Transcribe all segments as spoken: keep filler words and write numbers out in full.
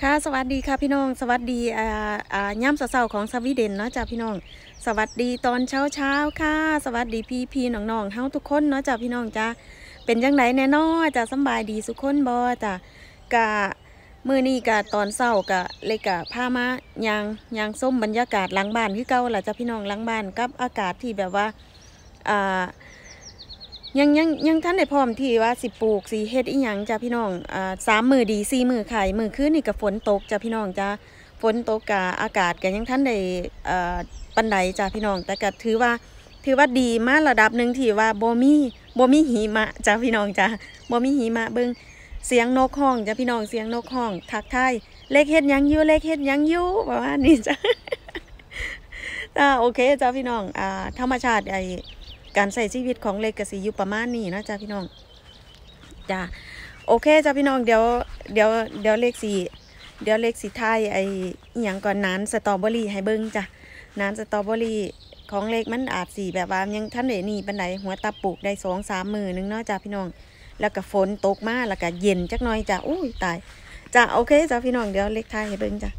ค่ะสวัสดีค่ะพี่น้องสวัสดีอ่าอ่าย่ำเสาๆของสวีเดนเนาะจ้าพี่น้องสวัสดีตอนเช้าเช้าค่ะสวัสดีพี่พี่น้องน้องเฮาทุกคนเนาะจ้าพี่น้องจ้าเป็นยังไงแน่นอนจ้าสบายดีสุขคนบ่จ้ากะมื้อนี้กะตอนเช้ากะเลยกะพามายางยางส้มบรรยากาศหลังบ้านคือเก่าล่ะจ้าพี่น้องหลังบ้านกับอากาศที่แบบว่าอ่ายังยังยังท่านได้พร้อมที่ว่าสิปลูกสิเฮ็ดอีหยังจ้าพี่น้องอ่าสามมือดีสี่มือไข่มือคืนนี่กับฝนตกจ้าพี่น้องจ้าฝนตกกะอากาศก็ยังท่านได้อ่าปันใดจ้าพี่น้องแต่ก็ถือว่าถือว่าดีมาระดับหนึ่งที่ว่าบ่มีบ่มีหิมะจ้าพี่น้องจ้าบ่มีหิมะเบิ่งเสียงนกห้องจ้าพี่น้องเสียงนกห้องทักทายเลขเฮ็ดยังอยู่เลขเฮ็ดยังอยู่ประมาณนี้จ้าจ้าโอเคจ้าพี่น้องอ่าธรรมชาติไอการใส่ชีวิตของเล็กกสิอยู่ประมาณนี้นะจ้าพี่น้องจ้าโอเคจ้าพี่น้องเดี๋ยวเดี๋ยวเดี๋ยวเล็กสีเดี๋ยวเล็กสีไทยไออย่างก่อนน้ำสตรอเบอรี่ให้เบิ้งจ้ะน้ำสตรอเบอรี่ของเล็กมันอาจสีแบบว่ายังท่านเดนี่ปันไหนหัวตาปลูกได้สองสามมือนึงเนาะจ้าพี่น้องแล้วก็ฝนตกมาแล้วก็เย็นจักหน่อยจ้าอุ้ยตายจ้าโอเคจ้าพี่น้องเดี๋ยวเล็กไทยให้เบิ้งจ้ะ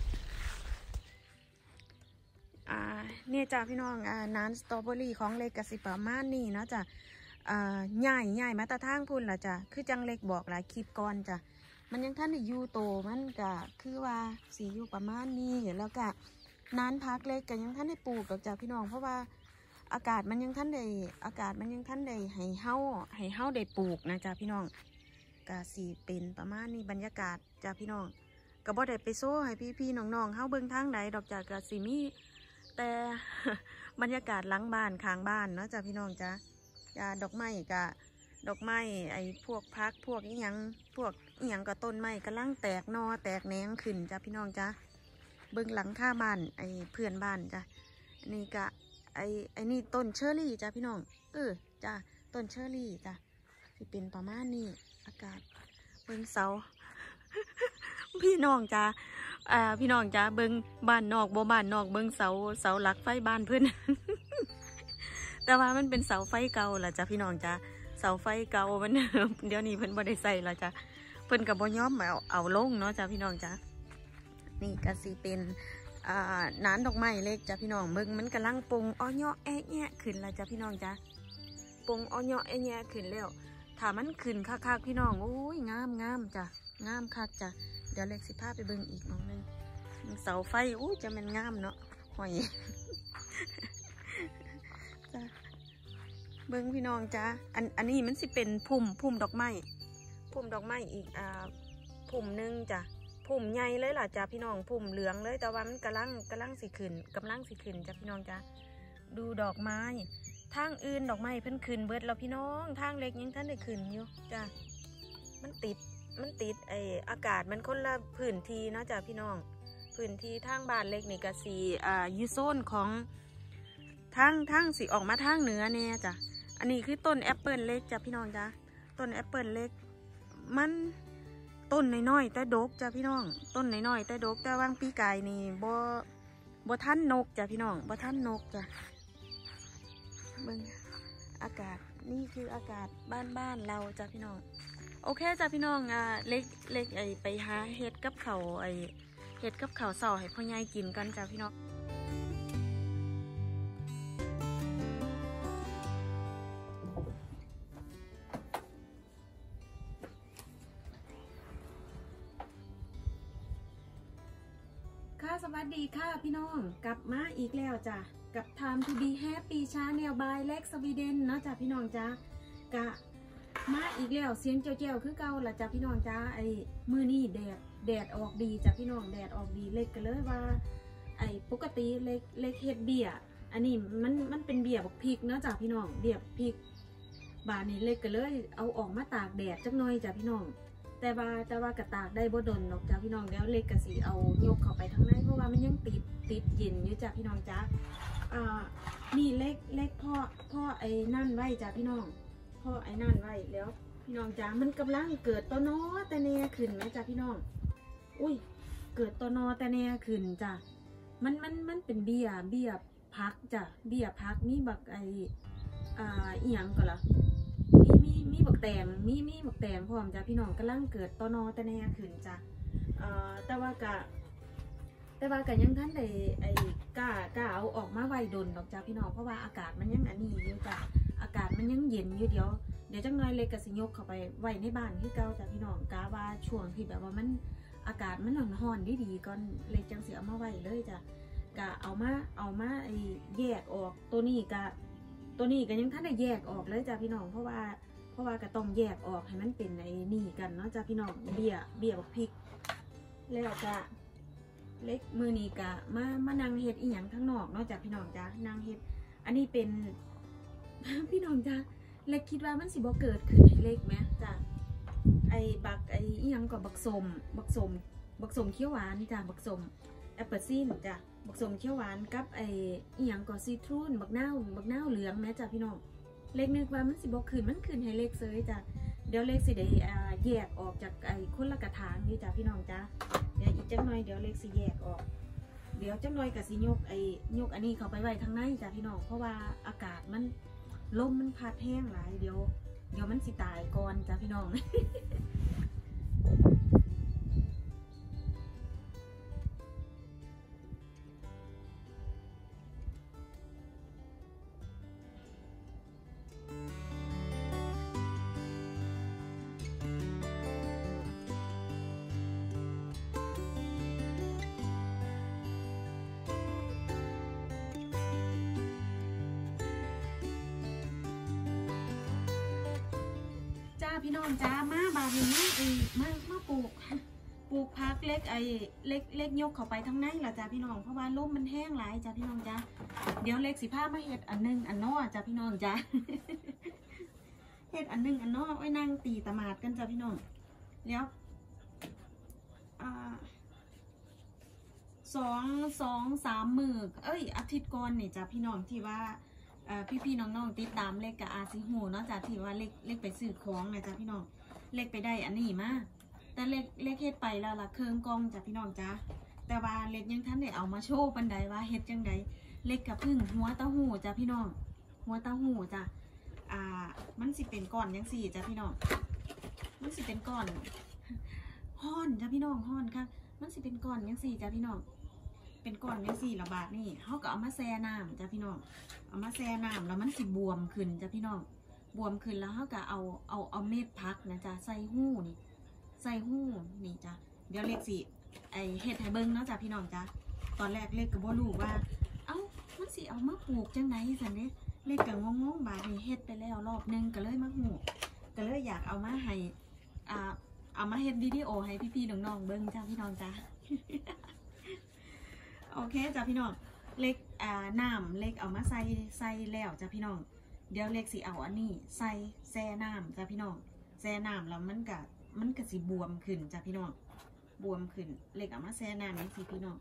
เนี่ยจ้าพี่น้องอ่าน้ำสตรอเบอรี่ของเล็กกสิประมาณนี้เนาะจ้ะอ่าใหญ่ใหญ่มาตาทางพุ่นละจ้ะคือจังเล็กบอกหลายคลิปก่อนจ้ะมันยังท่านได้อยู่โตมันก็คือว่าสีอยู่ประมาณนี้แล้วก็น้ำพักเล็กก็ยังท่านได้ปลูกกับจ้ะพี่น้องเพราะว่าอากาศมันยังท่านได้อากาศมันยังท่านได้ให้เฮาให้เฮาได้ปลูกนะจ้ะพี่น้องก็สีเป็นประมาณนี้บรรยากาศจ้ะพี่น้องก็บ่ได้ไปโซ่ให้พี่พี่น้องๆเฮาเบิ่งทางใดดอกจ้ะก็สีมีแต่บรรยากาศหลังบ้านข้างบ้านเนาะจ้ะพี่น้องจ้ะจ้ะดอกไม้กะดอกไม้ไอ้พวกพักพวกอีหยังพวกอีหยังกับต้นไม้กำลังแตกนอแตกแหนงขึ้นจ้ะพี่น้องจ้ะเบิ่งหลังข้าบ้านไอ้เพื่อนบ้านจ้ะนี่กะไอ้ไอ้นี่ต้นเชอร์รี่จ้ะพี่น้องเออจ้ะต้นเชอร์รี่จ้ะที่เป็นประมาณนี้อากาศเบิ่งเสา พี่น้องจ้ะอ่าพี่น้องจ้าเบิ้งบ้านนอกบ่บ้านนอกเบิ้งเสาเสาหลักไฟบ้านเพื่อน แต่ว่ามันเป็นเสาไฟเก่าล่ะจ้ะพี่น้องจ้าเสาไฟเก่ามัน เดี๋ยวนี้เพิ่นบ่ได้ใส่ละจ้ะเพิ่นกับบ่ยอมเอาเอาลงเนาะจ้ะพี่น้องจ้านี่ก็สิเป็นอ่าน้ำดอกไม้เล็กจ้ะพี่น้องเบิ้งมันกำลังปงอ้อยแอะแยะขึ้นละจ้ะพี่น้องจ้าปงอ้อยแอะแยะขึ้นแล้วถ้ามันขึ้นคักๆพี่น้องโอ้ยงามงามจ้ะงามคักจ้ะเดี๋ยวเล็กสิพาไปเบิ่งอีกมองนึงเสาไฟอู้จะมันงามเนาะหอย จ้ะเบิ่งพี่น้องจ้าอันอันนี้มันสิเป็นพุ่มพุ่มดอกไม้พุ่มดอกไม้อีกอ่าพุ่มหนึ่งจ้ะพุ่มใหญ่เลยล่ะจ้ะพี่น้องพุ่มเหลืองเลยแต่ว่ามันกำลังกำลังสิขึ้นกำลังสิขึ้นจ้ะพี่น้องจ้ะดูดอกไม้ทางอื่นดอกไม้เพิ่นขึ้นเบิดแล้วพี่น้องทางเล็กยังท่านได้ขึ้นอยู่จ้ะมันติดมันติดไออากาศมันคนละพื้นที่เนาะจ้ะพี่น้องพื้นที่ทางบ้านเล็กนี่ก็สีอ่ายูโซนของทางทางสีออกมาทางเหนือเนี่ยจ้ะอันนี้คือต้นแอปเปิลเล็กจ้ะพี่น้องจ้ะต้นแอปเปิลเล็กมันต้นน้อยๆแต่ดกจ้ะพี่น้องต้นน้อยๆแต่ดกแต่ว่างปีกายนี่บ่บ่ท่านนกจ้ะพี่น้องบ่ท่านนกจ้ะเบิ่งอากาศนี่คืออากาศบ้านๆเราจ้ะพี่น้องโอเคจ้ะพี่น้องอ่าเล็กเล็กไอไปหาเห็ดกับเขาไอเห็ดกับเขาเสาให้พ่อใหญ่กินกันจ้ะพี่น้องค่ะสวัสดีค่ะพี่น้องกลับมาอีกแล้วจ้ะกับ Time to be Happy Channel by เล็กสวีเดนเนาะจ้ะพี่น้องจ้ะกะมาอีกแล้วเสียงเจ้าๆคือเก่าละจ้ะพี่น้องจ้าไอ้มือนี่แดดแดดออกดีจ้ะพี่น้องแดดออกดีเล็กกันเลยว่าไอ้ปกติเล็กเล็กเฮ็ดเบี้ยอันนี้มันมันเป็นเบี้ยบักพริกเนาะจ้ะพี่น้องเบี้ยพริกบานนี้เล็กกันเลยเอาออกมาตากแดดจักหน่อยจ้ะพี่น้องแต่ว่าแต่ว่ากระตากได้บ่ดนหรอกจ้ะพี่น้องแล้วเล็กกะสีเอายกเข้าไปทางในเพราะว่ามันยังติดติดเย็นอยู่จ้ะพี่น้องจ้าอ่านี่เล็กเล็กพ่อพ่อไอ้นั่นไว้จ้ะพี่น้องพ่อไอ้นั่นไว้แล้วพี่น้องจ้ามันกำลังเกิดตัวนอแต่เนยขึ้นไหมจ้ะพี่น้องอุ้ยเกิดตัวนอแต่เนยขึ้นจ้ะมันมันมันเป็นเบี้ยเบี้ยพักจ้ะเบี้ยพักมีบักไออ่าอีหยังก็ล่ะมีมีมีบักแตงมีมีบักแตงพร้อมจ้ะพี่น้องกำลังเกิดตัวนอแต่เนยขึ้นจ้ะอ่อแต่ว่ากะแต่ว่ากะยังท่านได้ไอ้กล้ากล้าเอาออกมาไว้ดนดอกจ้าพี่น้องเพราะว่าอากาศมันยังอันนี้อยู่จ้ะอากาศมันยังเย็นอยู่เดี๋ยวเดี๋ยวจังน้อยเล็กกะสิยกเข้าไปไว้ในบ้านที่เก่าจ้ะพี่น้องกะว่าช่วงที่แบบว่ามันอากาศมันร้อนๆดีๆก่อนเล็กจังสิเอามาไว้เลยจ้ะกะเอามาเอามาไอ้แยกออกตัวนี้กะตัวนี้ก็ยังท่านได้แยกออกเลยจ้ะพี่น้องเพราะว่าเพราะว่าก็ต้องแยกออกให้มันเป็นไอ้นี่กันเนาะจ้ะพี่น้องเบี้ยเบี้ยบักพริกแล้วก็เล็กมือนี้กะมามานั่งเฮ็ดอีหยังข้างนอกเนาะจ้ะพี่น้องจ้ะนั่งเฮ็ดอันนี้เป็น พี่น้องจ้ะเล็กคิดว่ามันสิบ่เกิดขึ้นให้เล็กไหมจ้ะไอ้บักไอ้อีหยังก็บักสมบักสมบักสมเขียวหวานจ้ะบักสมแอปเปิลซีนจ้ะบักสมเขียวหวานกับไอ้อีหยังก็ซีทรูนบักนาวบักนาวเหลืองแม้จ้ะพี่น้องเล็กนึกว่ามันสิบ่ขึ้นมันขึ้นให้เล็กเซยจ้ะเดี๋ยวเล็กสิได้แยกออกจากไอ้คนละกระถางนี่จ้ะพี่น้องจ้ะเดี๋ยวอีกจังหน่อยเดี๋ยวเล็กสิแยกออกเดี๋ยวจังหน่อยกับสิยกไอ้ยกอันนี้เข้าไปไว้ทางในจ้ะพี่น้องเพราะว่าอากาศมันลมมันพัดแห้งหลายเดี๋ยวเดี๋ยวมันสิตายก่อนจ้ะพี่น้อง จ้าพี่น้องจ้ามาบาดนี้ไอ้มามาปลูกปลูกพักเล็กไอ้เล็กเล็กยกเข้าไปทั้งในล่ะจ้าพี่น้องเพราะว่าลมมันแห้งหลายจ้าพี่น้องจ้าเดี๋ยวเล็กสิผ้ามาเห็ดอันนึงอันนอจ้าพี่น้องจ้า เห็ดอันนึงอันนอไว้นั่งตีตะมาดกันจ้าพี่น้องแล้วอ่าสองสองสามมือเอ้ยอาทิตย์ก่อนนี่จ้าพี่น้องที่ว่าพี่พี่น้องๆติดตามเล็กกับอาซิโฮเนาะจ้ะที่ว่าเล็กเล็กไปซื้อของนะจ้ะพี่น้องเล็กไปได้อันนี้มาแต่เล็กเล็กเฮ็ดไปแล้วล่ะเครื่องกองจ้ะพี่น้องจ้ะแต่ว่าเล็กยังท่านได้เอามาโชว์ปันใดว่าเฮ็ดจังใดเล็กกับพึ่งหัวเต้าหู้จ้ะพี่น้องหัวเต้าหู้จ้ะอ่ามันสิเป็นก้อนยังสี่จ้ะพี่น้องมันสิเป็นก้อนห่อนจ้ะพี่น้องห่อนค่ะมันสิเป็นก้อนยังสี่จ้ะพี่น้องเป็นก้อนยังสี่ระบาดนี่เขาก็เอามาแช่น้ำจ้ะพี่น้องเอามาแช่น้ำแล้วมันสิบวมขึ้นจ้ะพี่น้องบวมขึ้นแล้วเขาก็เอาเอาเอาเม็ดพักนะจ้ะใส่หู้นี่ใส่หู้นี่จ้ะเดี๋ยวเล็กสิไอเห็ดไฮเบิ้งเนาะจ้ะพี่น้องจ้ะตอนแรกเล็กก็บ่รู้ว่าเอ้ามันสิเอามาปลูกจังไหนสันเด้เล็กก็งงๆบาดนี่เฮ็ดไปแล้วรอบนึงก็เลยมาหูก็เลยอยากเอามาให้อ่าเอามาเฮ็ดวิดีโอให้พี่ๆน้องๆเบิ้งจ้ะพี่น้องจ้ะ โอเคจ้ะพี่น้องเล็กอ่าน้ำเล็กเอามาใส่ใส่แล้วจ้ะพี่น้องเดี๋ยวเล็กสิเอาอันนี้ใส่แช่น้ำจ้ะพี่น้องแช่น้ำแล้วมันกะมันกะสิบวมขึ้นจ้ะพี่น้องบวมขึ้นเล็กเอามาแช่น้ำนี่สิพี่น้อง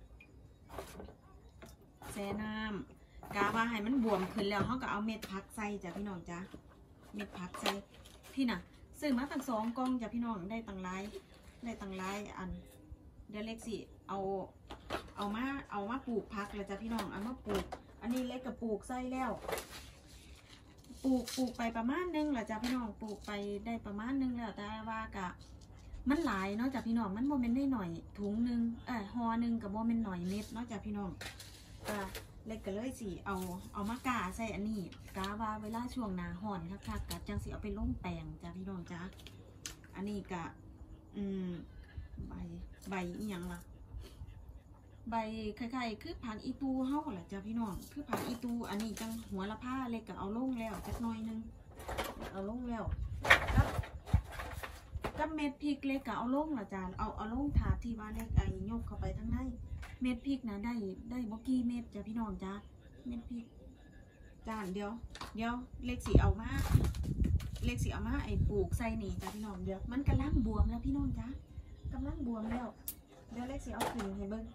แช่น้ำกะว่าให้มันบวมขึ้นแล้วเขาก็เอาเม็ดผักใส่จ้ะพี่น้องจ้ะเม็ดผักใส่พี่น่ะซื้อมาตั้งสองกล่องจ้ะพี่น้องได้ตั้งหลายได้ตั้งหลายอันเดี๋ยวเล็กสิเอาเอามาเอามาปลูกพักเลยจ้ะพี่น้องเอามาปลูกอันนี้เล็กกับปลูกไส้แล้วปลูกปลูกไปประมาณนึงแหละจ้ะพี่น้องปลูกไปได้ประมาณนึงแล้วแต่ว่ากะมันหลายเนาะจ้ะพี่น้องมันโมเมนต์ได้หน่อยถุงนึงเออห่อนึงกับโมเมนต์หน่อยเม็ดเนาะจ้ะพี่น้องก็เล็กก็เลยสิเอาเอามากาใส่อันนี้กาว่าเวลาช่วงหนาห่อนค่ะค่ะกะจังสิเอาไปลงแปลงจ้ะพี่น้องจ้ะอันนี้กะอืมใบใบอีหยังล่ะใบไข่ๆคือผักอีตูเฮาแหละจ้ะพี่น้องคือผักอีตูอันนี้จังหัวละผ้าเล็กก็เอาลงแล้วจักหน่อยนึงเอาลงแล้วกับกับเม็ดพริกเล็กก็เอาลงละจ้ะเอาเอาลงถาดที่ว่าเล็กไอ้ยกเข้าไปทั้งในเม็ดพริกนะได้ได้บ่กี่เม็ดจ้ะพี่น้องจ้ะเม็ดพริกจานเดียวเดี๋ยวเล็กสิเอามาเล็กสิเอามาไอ้ปลูกใส่นี่จ้ะพี่น้องเดี๋ยวมันกำลังบวมแล้วพี่น้องจ้ะกำลังบวมแล้วเดี๋ยวเล็กสิเอาขึ้นให้เบิ่ง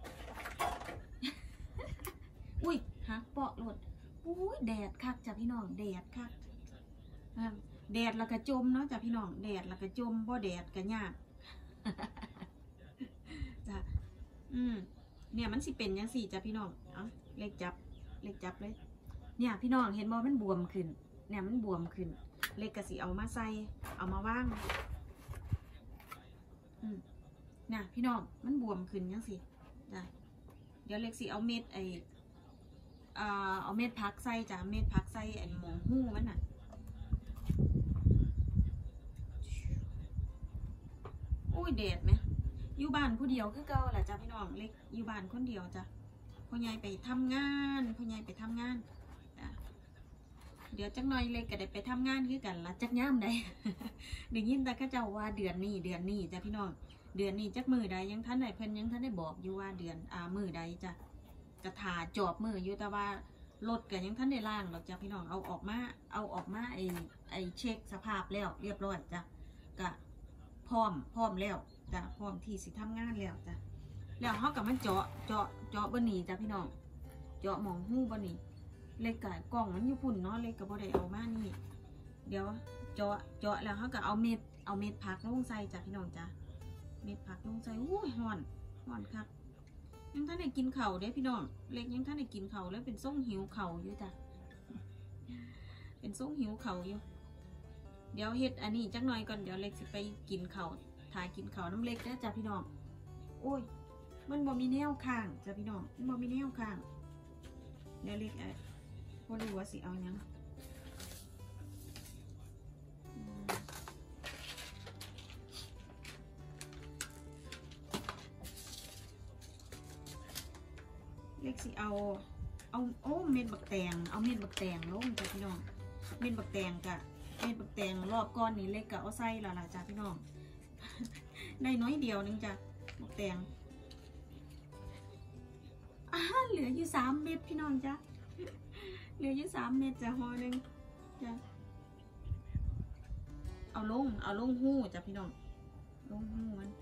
อุ้ยหักเปาะหลดอุ้ยแดดคักจ้ะพี่น้องแดดคักแดดแล้วก็จมเนาะจ้ะพี่น้องแดดแล้วก็จมบ่แดดก็ยากจ้ะอืมเนี่ยมันสิเป็นยังสี่จ้ะพี่น้องเอ้าเล็กจับเล็กจับเลยเนี่ยพี่น้องเห็นบ่มันบวมขึ้นเนี่ยมันบวมขึ้นเล็กก็สิเอามาใส่เอามาว่างอืมนะพี่น้องมันบวมขึ้นยังสิจ้ะเดี๋ยวเล็กสิเอาเม็ดไออ่าเอาเม็ดพักใส่จ้ะเม็ดพักใส่ไอหมองหู้มันน่ะอุ้ยแดดไหมอยู่บ้านผู้เดียวคือเก่าแหละจ้ะพี่น้องเล็กอยู่บ้านคนเดียวจ้ะพ่อใหญ่ไปทำงานพ่อใหญ่ไปทำงานจ้ะเดี๋ยวจักหน่อยเล็กก็ได้ไปทำงานคือกันละจักย่ำได้ ได้ยินแต่ข้าเจ้าว่าเดือนนี้เดือนนี้จ้ะพี่น้องเดือนนี้จักมือใดยังท่านใดเพิ่นยังท่านได้บอกอยู่ว่าเดือนอ่ามือใดจ้ะกระถาจอบมืออยู่แต่ว่ารถก็ยังท่านได้ล่างหรอกจ้ะพี่น้องเอาออกมาเอาออกมาไอไอเช็คสภาพแล้วเรียบร้อยจ้ะก็พร้อมพร้อมแล้วจ้ะพร้อมที่สิทำงานแล้วจ้ะแล้วเขากับมันเจาะเจาะเจาะบนนี้จ้ะพี่น้องเจาะหมองหูบนนี้เล็กกับกล่องมันอยู่พุ่นเนาะเล็กกับบ่ได้เอามานี่เดี๋ยวเจาะเจาะแล้วเขาก็เอาเม็ดเอาเม็ดผักลงใส่จ้ะพี่น้องจ้ะเม็ดผักลงใส่อู้ยฮ้อนฮ้อนครับยังท่านได้กินเข่าเด้พี่น้องเล็กยังท่านได้กินเข่าแล้วเป็นส่งหิวเข่าอยู่จ้ะเป็นส่งหิวเข่าอยู่เดี๋ยวเฮ็ดอันนี้จักหน่อยก่อนเดี๋ยวเล็กสิไปกินเข่าถ่ายกินเข่าน้ำเล็กเด้อจ้ะพี่น้องโอ้ยมันบ่มีแนวข้างจ้ะพี่น้องมันบ่มีแนวข้างเดี๋ยวเล็กไอ้พอรู้ว่าสิเอายังเล็กสิเอาเอาโอ้เม็ดบักแตงเอาเม็ดบักแตงลงจ้ะพี่น้องเม็ดบักแตงกะเม็ดบักแตงรอบก้อนนี้เล็กกะเอาใส่ละล่ะจ้ะพี่น้องได้น้อยเดียวนึงจ้ะบักแตงอ่าเหลืออยู่สามเม็ดพี่น้องจ้ะเหลืออยู่สามเม็ดจ้ะห่อหนึ่งจ้ะเอาลงเอาลงหู้จ้ะพี่น้องลงหู้มัน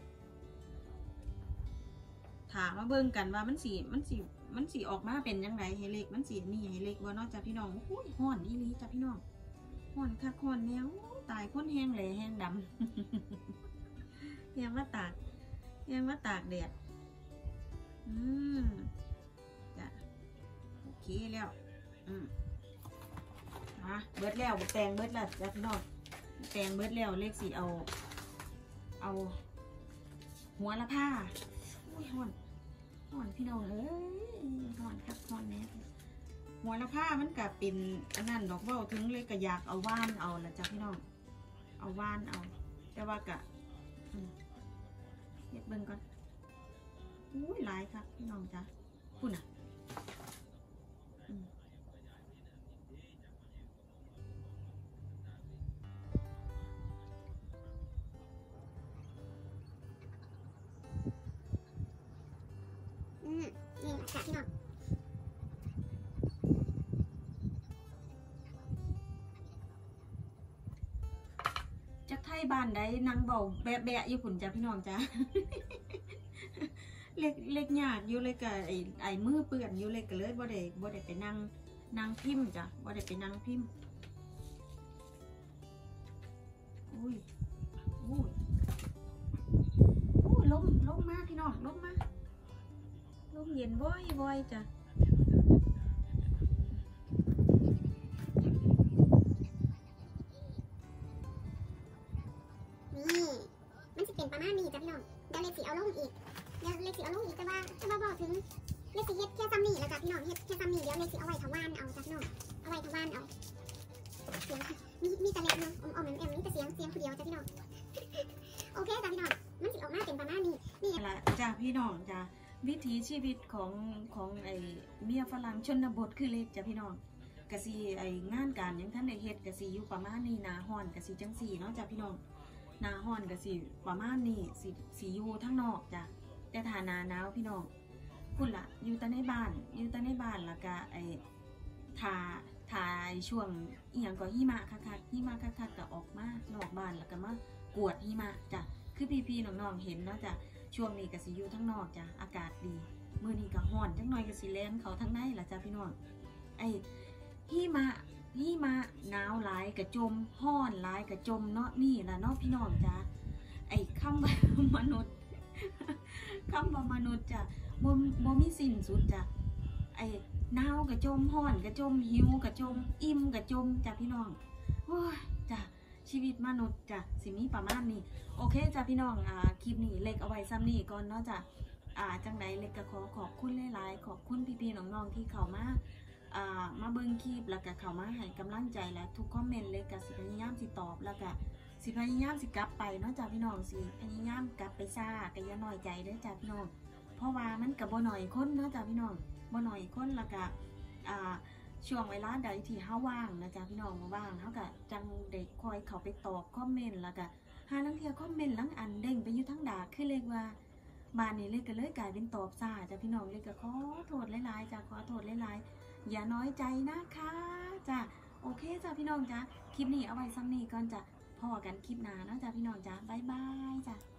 ถามมาเบิ่งกันว่ามันสีมันสีมันสีออกมาเป็นยังไงให้เล็กมันสีนี่ให้เล็กว่านอกจากพี่น้องโอ้ยห่อนอีหลีจ้ะพี่น้องห่อนคักห่อนแนวตายก้นแห้งเลยแห้งดำยังว่าตากยังว่าตากแดดอืมจ้ะโอเคแล้วอืมอ่ะเบิดแล้วแตงเบิดแล้วจ้ะพี่น้องแตงเบิดแล้วเล็กสีเอาเอาหัวละผ้าอุ้ยห่อนห่อนพี่น้องเอ้ยห่อนครับห่อนแน่หัวละผ้ามันกับเป็นอันนั้นดอกว่าถึงเลยก็อยากเอาว่านเอาละจ้ะพี่น้องเอาว่านเอาแต่ว่ากะเฮ็ดเบิ่งก่อนอุ้ยหลายครับพี่น้องจ้ะคุณอ่ะนี่ค่ะพี่น้องจะไทยบ้านได้นางเบาแบะแบะอยู่ผุนจ้ะพี่น้องจ้ะ เล็กเล็กยากอยู่เลยกับไอ้ไอ้มือเปื่อนอยู่เลยก็เลยบ่ได้บ่ได้ไปนั่งนั่งพิมพ์จ้ะบ่ได้ไปนั่งพิมพ์อุ้ยอุ้ยอุ้ยลมลมมากพี่น้องลมมากลมเย็นบ่อยบ่อยจ้ะนี่มันจะเป็นประมาณนี้จ้ะพี่น้องเดี๋ยวเล็กสิเอาลงอีกเดี๋ยวเล็กสิเอาลงอีกแต่ว่าจะมาบอกถึงเล็กสิเฮ็ดแค่ซ้ำนี่แล้วจ้ะพี่น้องเฮ็ดแค่ซ้ำนี่เดี๋ยวเล็กสิเอาไว้ทวานเอาจ้ะพี่น้องเอาไว้ทวานเอาเสียงมีมีแต่เล็กเนาะอมอมแอมมีแต่เสียงเสียงคนเดียวจ้ะพี่น้องโอเคจ้ะพี่น้องมันสิออกมาเป็นประมาณนี้นี่ละจ้ะพี่น้องจ้ะวิถีชีวิตของของไอ้เมียฝรั่งชนบทคือเล็กจ้ะพี่น้องกะสีไอ้งานการยังท่านได้เฮ็ดกะสีอยู่ประมาณนี้นาฮ้อนกะสีจังสี่เนาะจ้ะพี่น้องนาฮ้อนกะสีประมาณนี้สีสีอยู่ทั้งนอกจ้ะแต่ถ้าหนาหนาวพี่น้องพุ่นละอยู่แต่ในบ้านอยู่แต่ในบ้านแล้วก็ไอ้ทาทาช่วงอีหยังก็หิมะคักๆหิมะคักๆก็ออกมานอกบ้านแล้วก็มากวดหิมะจ้ะคือพี่ๆน้องๆเห็นเนาะจ้ะช่วงนี้ก็สิอยู่ทั้งนอกจ้ะอากาศดีมื้อนี้ก็ร้อนจังหน่อยก็สิแล่นเขาทั้งในล่ะจ้ะพี่น้องไอ้หิมะหิมะหนาวหลายกระจมร้อนหลายกระจมเนาะนี่ล่ะเนาะพี่น้องจ้ะไอ้คำว่ามนุษย์คำว่ามนุษย์จ้ะบ่บ่มีสิ้นสุดจ้ะไอ้หนาวกระจมร้อนกระจมหิวกระจมอิ่มกระจมจ้ะพี่น้องโอ้ยจ้ะชีวิตมนุษย์จ้ะสิมีประมาณนี้โอเคจ้ะพี่น้องอ่าคลิปนี้เล็กเอาไว้ซ้ำนี่ก่อนเนาะจ้ะอ่าจังไหนเล็กก็ขอขอบคุณหลายๆขอบคุณพี่ๆน้องๆที่เข้ามาอ่ามาเบิ่งคลิปแล้วก็เข้ามาให้กำลังใจและทุกคอมเมนต์เล็กก็สิพยายามสิตอบแล้วก็สิพยายามสิกลับไปเนาะจ้ะพี่น้องสิพยายามกลับไปซ่าก็อย่าน้อยใจเด้อจ้ะพี่น้องเพราะว่ามันก็บ่น้อยคนเนาะจ้ะพี่น้องบ่น้อยคนแล้วก็อ่าช่วงเวลาใดที่เฮาว่างนะจ๊ะพี่น้องว่างเฮาก็จังได้คอยเข้าไปตอบคอมเมนต์แล้วก็หาลังเทียคอมเมนต์ลังอันเด้งไปอยู่ทั้งดาคือเรียกว่าบ้านนี้เลยก็เลยกลายเป็นตอบซ่าจ้ะพี่น้องเลยก็ขอโทษหลายๆจ้ะขอโทษหลายๆอย่าน้อยใจนะคะจ้ะโอเคจ้ะพี่น้องจ้ะคลิปนี้เอาไว้ซ้ำนี้ก่อนจ้ะพอกันคลิปหน้าเนาะจ้ะพี่น้องจ้ะบ๊ายบายจ้ะ